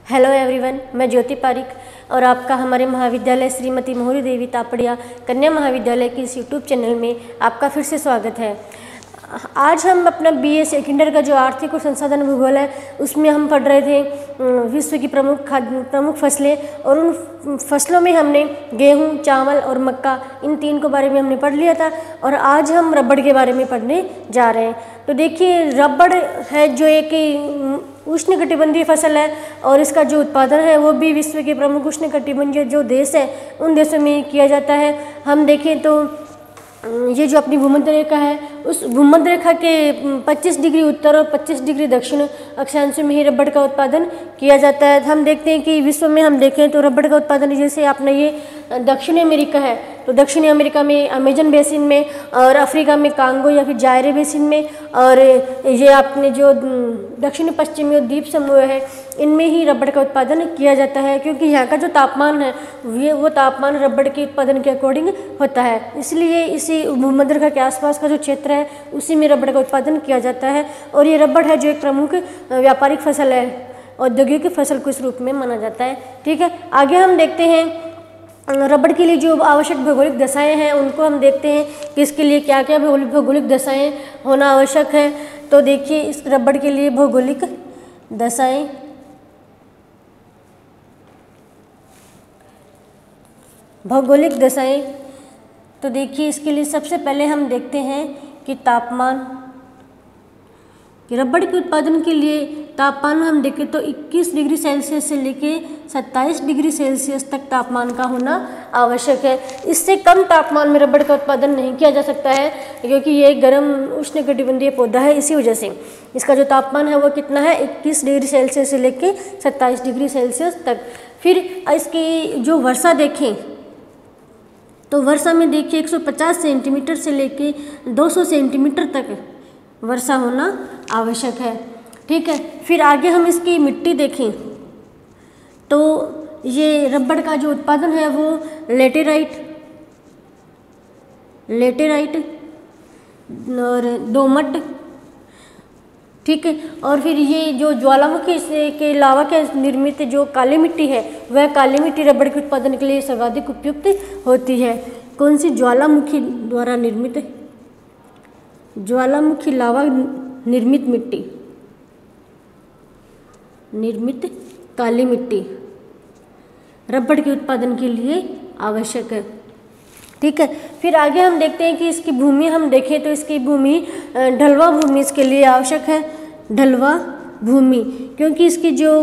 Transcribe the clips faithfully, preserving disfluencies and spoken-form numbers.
Hello everyone, मैं ज्योति पारिक और आपका हमारे महाविद्यालय श्रीमती मोहरी देवी तापड़िया कन्या महाविद्यालय की इस यूट्यूब चैनल में आपका फिर से स्वागत है। आज हम अपना बीए सेकेंड ईयर का जो आर्थिक और संसाधन भूगोल है उसमें हम पढ़ रहे थे विश्व की प्रमुख खाद्य प्रमुख फसलें, और उन फसलों में हमने गेहूं, चावल और मक्का, इन तीन के बारे में हमने पढ़ लिया था। और आज हम रबड़ के बारे में पढ़ने जा रहे हैं। तो देखिए, रबड़ है जो एक उष्णकटिबंधीय फसल है और इसका जो उत्पादन है वो भी विश्व के प्रमुख उष्णकटिबंधीय जो देश है उन देशों में किया जाता है। हम देखें तो ये जो अपनी भूमध्य रेखा है उस भूमध्य रेखा के पच्चीस डिग्री उत्तर और पच्चीस डिग्री दक्षिण अक्षांश में ही रबड़ का उत्पादन किया जाता है। हम देखते हैं कि विश्व में हम देखें तो रबड़ का उत्पादन, जैसे आपने ये दक्षिणी अमेरिका है तो दक्षिणी अमेरिका में अमेजन बेसिन में, और अफ्रीका में कांगो या फिर जायरे बेसिन में, और ये आपने जो दक्षिण पश्चिमी द्वीप समूह है इनमें ही रबड़ का उत्पादन किया जाता है, क्योंकि यहाँ का जो तापमान है ये वो तापमान रबड़ के उत्पादन के अकॉर्डिंग होता है। इसलिए इसी भूमध्य रेखा के आसपास का जो क्षेत्र है उसी में रबड़ का उत्पादन किया जाता है। और ये रबड़ है जो एक प्रमुख व्यापारिक फसल है, औद्योगिक फसल को इस रूप में माना जाता है। ठीक है, आगे हम देखते हैं रबड़ के लिए जो आवश्यक भौगोलिक दशाएं हैं उनको हम देखते हैं कि इसके लिए क्या क्या भौगोलिक दशाएं होना आवश्यक है। तो देखिए, इस रबड़ के लिए भौगोलिक दशाएं भौगोलिक दशाएं तो देखिए, इसके लिए सबसे पहले हम देखते हैं कि तापमान, कि रबड़ के उत्पादन के लिए तापमान हम देखें तो इक्कीस डिग्री सेल्सियस से लेके सत्ताईस डिग्री सेल्सियस तक तापमान का होना आवश्यक है। इससे कम तापमान में रबड़ का उत्पादन नहीं किया जा सकता है, क्योंकि ये गर्म उष्णकटिबंधीय पौधा है। इसी वजह से इसका जो तापमान है वो कितना है, इक्कीस डिग्री सेल्सियस से लेके सत्ताईस डिग्री सेल्सियस तक। फिर इसकी जो वर्षा देखें तो वर्षा में देखिए एक सौ पचास सेंटीमीटर से लेके दो सौ सेंटीमीटर तक वर्षा होना आवश्यक है। ठीक है, फिर आगे हम इसकी मिट्टी देखें तो ये रबड़ का जो उत्पादन है वो लेटेराइट लेटेराइट और दोमट, ठीक है, और फिर ये जो ज्वालामुखी से के लावा के निर्मित जो काली मिट्टी है वह काली मिट्टी रबड़ के उत्पादन के लिए सर्वाधिक उपयुक्त होती है। कौन सी? ज्वालामुखी द्वारा निर्मित ज्वालामुखी लावा निर्मित मिट्टी निर्मित काली मिट्टी रबड़ के उत्पादन के लिए आवश्यक है। ठीक है, फिर आगे हम देखते हैं कि इसकी भूमि हम देखें तो इसकी भूमि ढलवा भूमि इसके लिए आवश्यक है। ढलवा भूमि, क्योंकि इसकी जो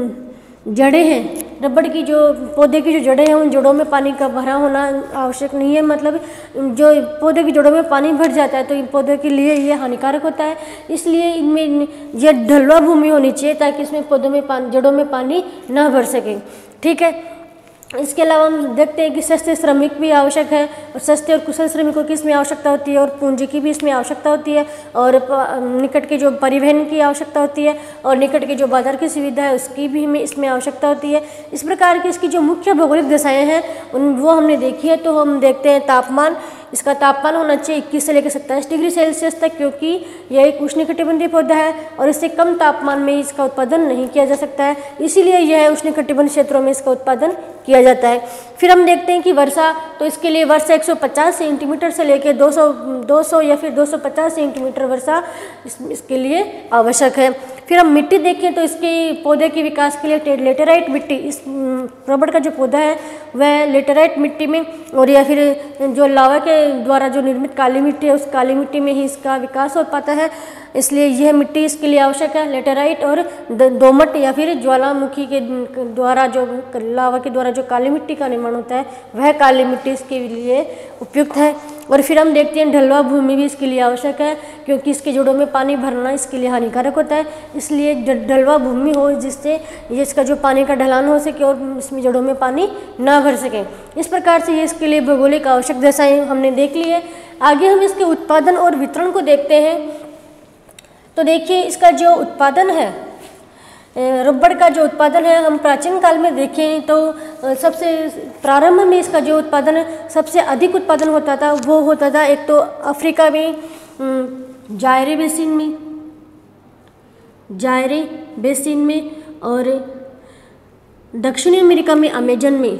जड़ें हैं, रबड़ की जो पौधे की जो जड़ें हैं उन जड़ों में पानी का भरा होना आवश्यक नहीं है। मतलब जो पौधे की जड़ों में पानी भर जाता है तो इन पौधों के लिए ये हानिकारक होता है। इसलिए इनमें ये ढलवा भूमि होनी चाहिए ताकि इसमें पौधों में पानी जड़ों में पानी ना भर सके। ठीक है, इसके अलावा हम देखते हैं कि सस्ते श्रमिक भी आवश्यक है, और सस्ते और कुशल श्रमिकों की इसमें आवश्यकता होती है, और पूंजी की भी इसमें आवश्यकता होती है, और निकट के जो परिवहन की आवश्यकता होती है, और निकट के जो बाजार की सुविधा है उसकी भी हमें इसमें आवश्यकता होती है। इस प्रकार की इसकी जो मुख्य भौगोलिक दशाएं हैं उन वो हमने देखी है। तो हम देखते हैं तापमान, इसका तापमान होना चाहिए इक्कीस से लेकर सत्ताईस डिग्री सेल्सियस तक, क्योंकि यह एक उष्णकटिबंधीय पौधा है और इससे कम तापमान में इसका उत्पादन नहीं किया जा सकता है, इसीलिए यह उष्णकटिबंधीय क्षेत्रों में इसका उत्पादन किया जाता है। फिर हम देखते हैं कि वर्षा, तो इसके लिए वर्षा एक सौ पचास सेंटीमीटर से लेकर दो सौ दो सौ या फिर दो सौ पचास सेंटीमीटर वर्षा इस, इसके लिए आवश्यक है। फिर हम मिट्टी देखें तो इसके पौधे के विकास के लिए लेटेराइट मिट्टी, इस रबड़ का जो पौधा है वह लेटेराइट मिट्टी में, और या फिर जो लावा के द्वारा जो निर्मित काली मिट्टी है उस काली मिट्टी में ही इसका विकास हो पाता है। इसलिए यह मिट्टी इसके लिए आवश्यक है। लेटेराइट और दोमट या फिर ज्वालामुखी के द्वारा जो लावा के द्वारा जो काली मिट्टी का निर्माण होता है वह काली मिट्टी इसके लिए उपयुक्त है। और फिर हम देखते हैं ढलवा भूमि भी इसके लिए आवश्यक है, क्योंकि इसके जड़ों में पानी भरना इसके लिए हानिकारक होता है। इसलिए ढलवा भूमि हो जिससे ये इसका जो पानी का ढलान हो सके और इसमें जड़ों में पानी ना भर सके। इस प्रकार से ये इसके लिए भौगोलिक आवश्यक दशाएं हमने देख ली है। आगे हम इसके उत्पादन और वितरण को देखते हैं। तो देखिए, इसका जो उत्पादन है रबड़ का जो उत्पादन है, हम प्राचीन काल में देखें तो सबसे प्रारंभ में इसका जो उत्पादन सबसे अधिक उत्पादन होता था वो होता था एक तो अफ्रीका में जायरे बेसिन में जायरे बेसिन में और दक्षिणी अमेरिका में अमेजन में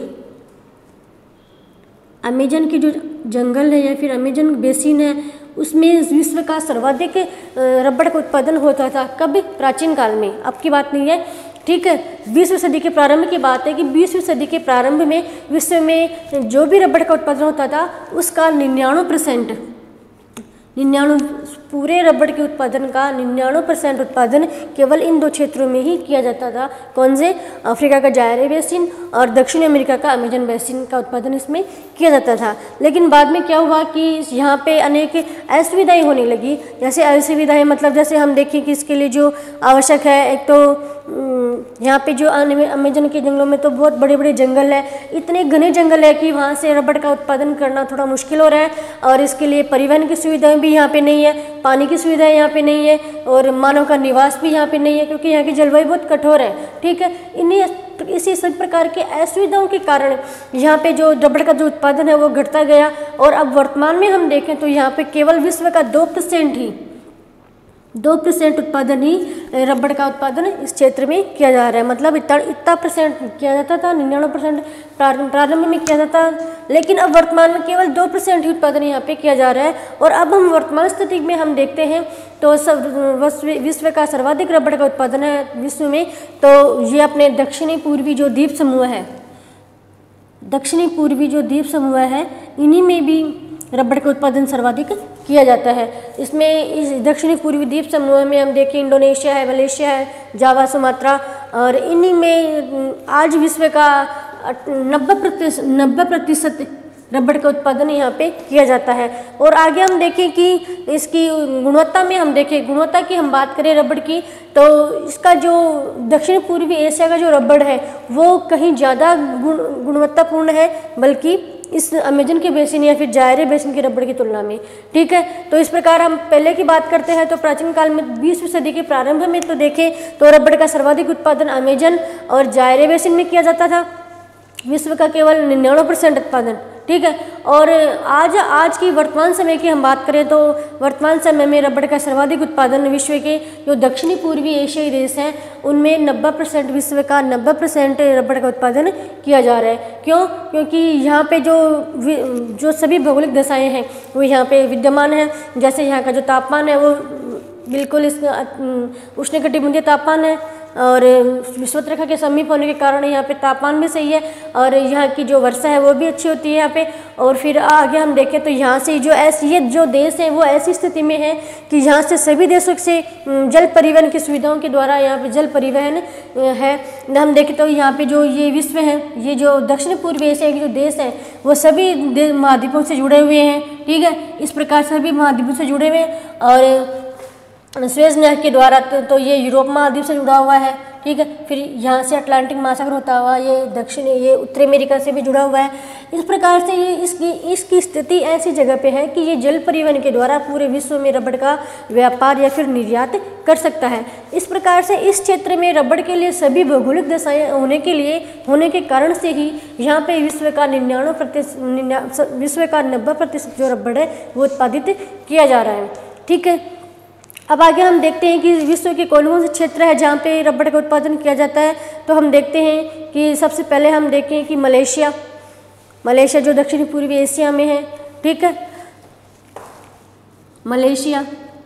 अमेजन के जो जंगल है या फिर अमेजन बेसिन है उसमें विश्व का सर्वाधिक रबड़ का उत्पादन होता था। कब? प्राचीन काल में, अब की बात नहीं है, ठीक है। बीसवीं सदी के प्रारंभ की बात है कि बीसवीं सदी के प्रारंभ में विश्व में जो भी रबड़ का उत्पादन होता था उसका निन्यानवे परसेंट निन्यानवे पूरे रबड़ के उत्पादन का निन्यानवे परसेंट उत्पादन केवल इन दो क्षेत्रों में ही किया जाता था। कौन से? अफ्रीका का जायरे बेसिन और दक्षिण अमेरिका का अमेजन बेसिन का उत्पादन इसमें किया जाता था। लेकिन बाद में क्या हुआ कि यहाँ पे अनेक असुविधाएं होने लगी। जैसे असुविधाएं मतलब जैसे हम देखें कि इसके लिए जो आवश्यक है, एक तो यहाँ पे जो अमेजन के जंगलों में तो बहुत बड़े बड़े जंगल है, इतने घने जंगल है कि वहाँ से रबड़ का उत्पादन करना थोड़ा मुश्किल हो रहा है। और इसके लिए परिवहन की सुविधाएं भी यहाँ पे नहीं है, पानी की सुविधाएं यहाँ पे नहीं है और मानव का निवास भी यहाँ पे नहीं है क्योंकि यहाँ की जलवायु बहुत कठोर है, ठीक है। इन्हीं इसी सब प्रकार के असुविधाओं के कारण यहाँ पे जो रबड़ का जो उत्पादन है वो घटता गया। और अब वर्तमान में हम देखें तो यहाँ पे केवल विश्व का दो परसेंट ही दो परसेंट उत्पादन ही रबड़ का उत्पादन इस क्षेत्र में किया जा रहा है। मतलब इतना इतना परसेंट किया जाता था, निन्यानवे परसेंट प्रारंभ में किया जाता, लेकिन अब वर्तमान में केवल दो परसेंट ही उत्पादन यहाँ पे किया जा रहा है। और अब हम वर्तमान स्थिति में हम देखते हैं तो सब विश्व का सर्वाधिक रबड़ का उत्पादन है विश्व में, तो ये अपने दक्षिणी पूर्वी जो द्वीप समूह है दक्षिणी पूर्वी जो द्वीप समूह है इन्हीं में भी रबड़ का उत्पादन सर्वाधिक किया जाता है। इसमें इस दक्षिणी पूर्वी द्वीप समूह में हम देखें इंडोनेशिया है, मलेशिया है, जावा, सुमात्रा, और इन्हीं में आज विश्व का नब्बे प्रतिशत नब्बे प्रतिशत रबड़ का उत्पादन यहाँ पे किया जाता है। और आगे हम देखें कि इसकी गुणवत्ता में हम देखें गुणवत्ता की हम बात करें रबड़ की, तो इसका जो दक्षिण पूर्वी एशिया का जो रबड़ है वो कहीं ज़्यादा गुण गुणवत्तापूर्ण है बल्कि इस अमेजन के बेसिन या फिर जायरे बेसिन के रबड़ की तुलना में, ठीक है। तो इस प्रकार हम पहले की बात करते हैं तो प्राचीन काल में बीसवीं सदी के प्रारंभ में तो देखें तो रबड़ का सर्वाधिक उत्पादन अमेजन और जायरे बेसिन में किया जाता था, विश्व का केवल निन्यानवे परसेंट उत्पादन, ठीक है। और आज आज की वर्तमान समय की हम बात करें तो वर्तमान समय में रबड़ का सर्वाधिक उत्पादन विश्व के जो दक्षिणी पूर्वी एशियाई देश हैं उनमें नब्बे परसेंट विश्व का नब्बे परसेंट रबड़ का उत्पादन किया जा रहा है। क्यों? क्योंकि यहाँ पे जो जो सभी भौगोलिक दशाएं हैं वो यहाँ पे विद्यमान है। जैसे यहाँ का जो तापमान है वो बिल्कुल इस उष्णकटिबंधीय तापमान है और विषुवत रेखा के समीप होने के कारण यहाँ पे तापमान भी सही है और यहाँ की जो वर्षा है वो भी अच्छी होती है यहाँ पे। और फिर आगे हम देखें तो यहाँ से जो ऐसी ये जो देश है वो ऐसी स्थिति में है कि यहाँ से सभी देशों से जल परिवहन की सुविधाओं के द्वारा यहाँ पे जल परिवहन है। हम देखें तो यहाँ पे जो ये विश्व है, ये जो दक्षिण पूर्वी एशिया के जो देश हैं वो सभी महाद्वीपों से जुड़े हुए हैं, ठीक है। इस प्रकार सभी महाद्वीपों से जुड़े हुए हैं और स्वेज नहर के द्वारा तो, तो ये यूरोप महाद्वीप से जुड़ा हुआ है, ठीक है। फिर यहाँ से अटलांटिक महासागर होता हुआ ये दक्षिण ये उत्तरी अमेरिका से भी जुड़ा हुआ है। इस प्रकार से ये इसकी इसकी स्थिति ऐसी जगह पे है कि ये जल परिवहन के द्वारा पूरे विश्व में रबड़ का व्यापार या फिर निर्यात कर सकता है। इस प्रकार से इस क्षेत्र में रबड़ के लिए सभी भौगोलिक दशाएं होने के लिए होने के कारण से ही यहाँ पे विश्व का निन्यानवे प्रतिशत विश्व का नब्बे प्रतिशत जो रबड़ है वो उत्पादित किया जा रहा है, ठीक है। अब आगे हम देखते हैं कि विश्व के कौन कौन से क्षेत्र है जहाँ पे रबड़ का उत्पादन किया जाता है। तो हम देखते हैं कि सबसे पहले हम देखें कि मलेशिया मलेशिया जो दक्षिण पूर्वी एशिया में है, ठीक है। मलेशिया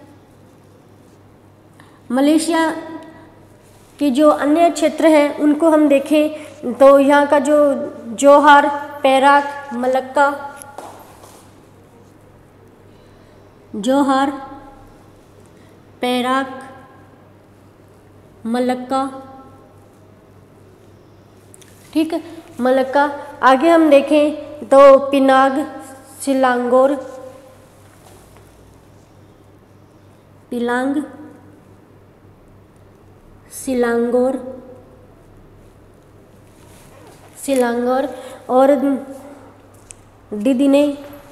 मलेशिया के जो अन्य क्षेत्र हैं उनको हम देखें तो यहाँ का जो जोहार, पेराक, मलक्का जोहार पेराक, मलक्का, ठीक है, मलक्का। आगे हम देखें तो पिनाग, सिलांगोर, पिलांग, सिलांगोर, सिलांगोर और डिदिने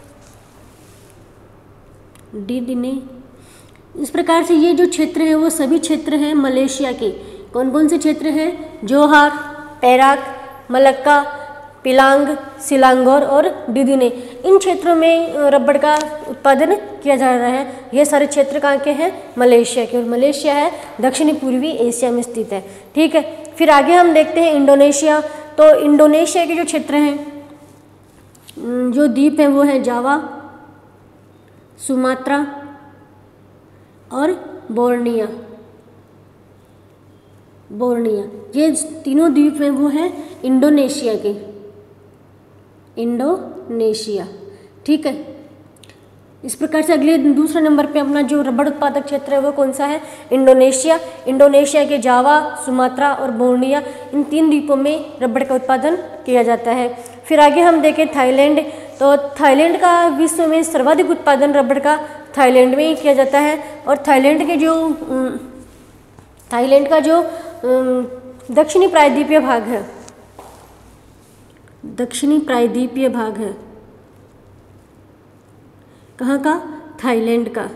डिदिने इस प्रकार से ये जो क्षेत्र है वो सभी क्षेत्र हैं मलेशिया के। कौन कौन से क्षेत्र हैं? जोहार, पेराक, मलक्का, पिलांग, सिलांगोर और डिदिने। इन क्षेत्रों में रबड़ का उत्पादन किया जा रहा है। ये सारे क्षेत्र कहाँ के हैं? मलेशिया के, और मलेशिया है दक्षिणी पूर्वी एशिया में स्थित है। ठीक है, फिर आगे हम देखते हैं इंडोनेशिया। तो इंडोनेशिया के जो क्षेत्र हैं, जो द्वीप हैं वो हैं जावा, सुमात्रा और बोर्निया। बोर्निया ये तीनों द्वीप हैं वो हैं इंडोनेशिया के, इंडोनेशिया। ठीक है, इस प्रकार से अगले दूसरे नंबर पे अपना जो रबड़ उत्पादक क्षेत्र है वो कौन सा है? इंडोनेशिया। इंडोनेशिया के जावा, सुमात्रा और बोर्निया, इन तीन द्वीपों में रबड़ का उत्पादन किया जाता है। फिर आगे हम देखें थाईलैंड। तो थाईलैंड का विश्व में सर्वाधिक उत्पादन रबड़ का थाईलैंड में ही किया जाता है। और थाईलैंड के जो थाईलैंड का जो दक्षिणी प्रायद्वीपीय भाग है, दक्षिणी प्रायद्वीपीय भाग है कहाँ का? थाईलैंड का।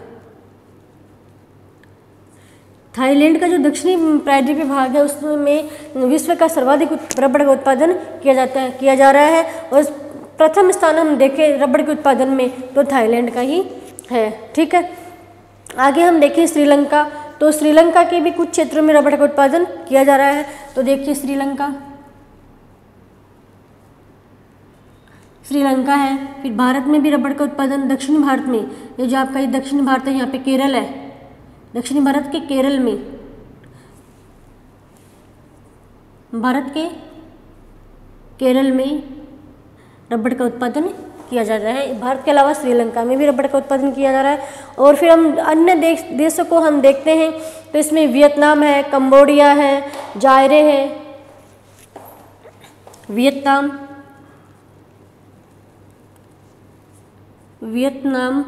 थाईलैंड का जो दक्षिणी प्रायद्वीपीय भाग है उसमें विश्व का सर्वाधिक रबड़ का उत्पादन किया जाता है किया जा रहा है। और प्रथम स्थान हम देखें रबड़ के उत्पादन में तो थाईलैंड का ही है। ठीक है, आगे हम देखें श्रीलंका। तो श्रीलंका के भी कुछ क्षेत्रों में रबड़ का उत्पादन किया जा रहा है। तो देखिए श्रीलंका श्रीलंका है। फिर भारत में भी रबड़ का उत्पादन, दक्षिणी भारत में, ये जो आपका ये दक्षिणी भारत है, यहाँ पे केरल है, दक्षिणी भारत के केरल में, भारत के केरल में रबड़ का उत्पादन किया जा रहा है। भारत के अलावा श्रीलंका में भी रबड़ का उत्पादन किया जा रहा है। और फिर हम अन्य देश देशों को हम देखते हैं तो इसमें वियतनाम है, कंबोडिया है, जायरे है, वियतनाम वियतनाम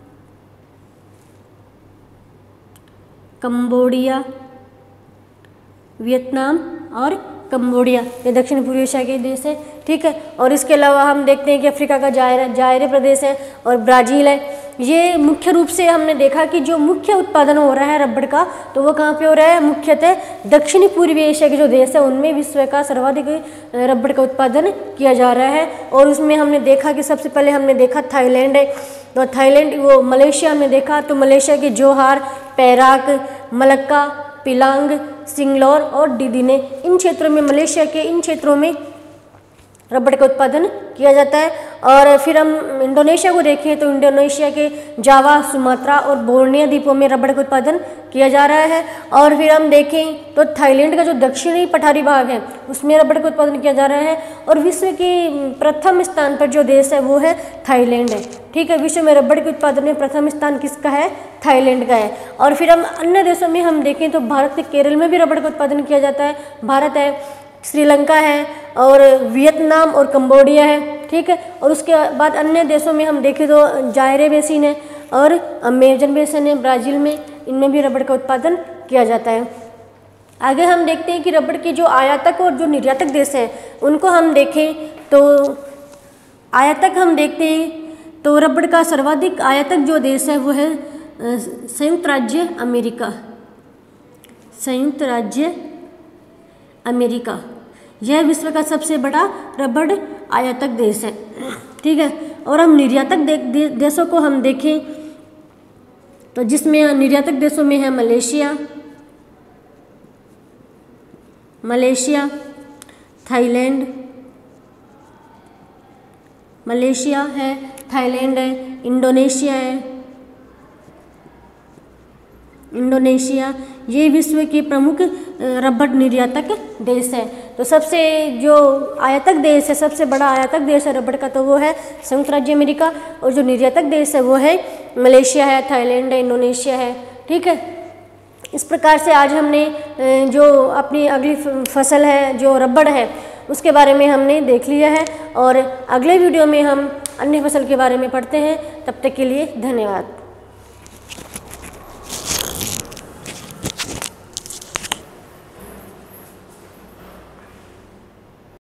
कंबोडिया, वियतनाम और कंबोडिया, ये दक्षिण पूर्वी एशिया के देश है। ठीक है, और इसके अलावा हम देखते हैं कि अफ्रीका का जायरे जायरे प्रदेश है और ब्राज़ील है। ये मुख्य रूप से हमने देखा कि जो मुख्य उत्पादन हो रहा है रबड़ का, तो वो कहाँ पे हो रहा है? मुख्यतः दक्षिणी पूर्वी एशिया के जो देश है उनमें विश्व का सर्वाधिक रबड़ का उत्पादन किया जा रहा है। और उसमें हमने देखा कि सबसे पहले हमने देखा थाईलैंड है। तो थाईलैंड वो मलेशिया में देखा तो मलेशिया के जोहार, पेराक, मलक्का, पिलांग, सिंगलौर और डीडीने, इन क्षेत्रों में, मलेशिया के इन क्षेत्रों में रबड़ का उत्पादन किया जाता है। और फिर हम इंडोनेशिया को देखें तो इंडोनेशिया के जावा, सुमात्रा और बोर्निया द्वीपों में रबड़ का उत्पादन किया जा रहा है। और फिर हम देखें तो थाईलैंड का जो दक्षिणी पठारी भाग है उसमें रबड़ का उत्पादन किया जा रहा है। और विश्व के प्रथम स्थान पर जो देश है वो है थाईलैंड है। ठीक है, विश्व में रबड़ के उत्पादन में प्रथम स्थान किसका है? थाईलैंड का है। और फिर हम अन्य देशों में हम देखें तो भारत के केरल में भी रबड़ का उत्पादन किया जाता है। भारत है, श्रीलंका है और वियतनाम और कंबोडिया है। ठीक है, और उसके बाद अन्य देशों में हम देखें तो जायरे बेसिन है और अमेजन बेसिन है ब्राज़ील में, इनमें भी रबड़ का उत्पादन किया जाता है। आगे हम देखते हैं कि रबड़ के जो आयातक और जो निर्यातक देश हैं उनको हम देखें तो आयातक हम देखते हैं तो रबड़ का सर्वाधिक आयातक जो देश है वो है संयुक्त राज्य अमेरिका। संयुक्त राज्य अमेरिका यह विश्व का सबसे बड़ा रबड़ आयातक देश है। ठीक है, और हम निर्यातक दे, दे, देशों को हम देखें तो जिसमें निर्यातक देशों में है मलेशिया मलेशिया थाईलैंड, मलेशिया है, थाईलैंड है, इंडोनेशिया है। इंडोनेशिया ये विश्व के प्रमुख रबड़ निर्यातक देश है। तो सबसे जो आयातक देश है, सबसे बड़ा आयातक देश है रबड़ का, तो वो है संयुक्त राज्य अमेरिका। और जो निर्यातक देश है वो है मलेशिया है, थाईलैंड है, इंडोनेशिया है। ठीक है, इस प्रकार से आज हमने जो अपनी अगली फसल है जो रबड़ है उसके बारे में हमने देख लिया है। और अगले वीडियो में हम अन्य फसल के बारे में पढ़ते हैं। तब तक के लिए धन्यवाद।